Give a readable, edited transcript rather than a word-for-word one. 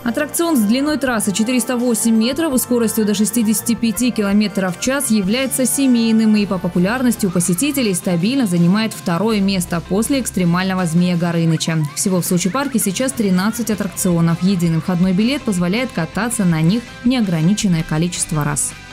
Аттракцион с длиной трассы 408 метров и скоростью до 65 км в час является семейным и по популярности у посетителей стабильно занимает второе место после экстремального Змея Горыныча. Всего в Сочи-парке сейчас 13 аттракционов. Единый входной билет позволяет кататься на них неограниченное количество раз.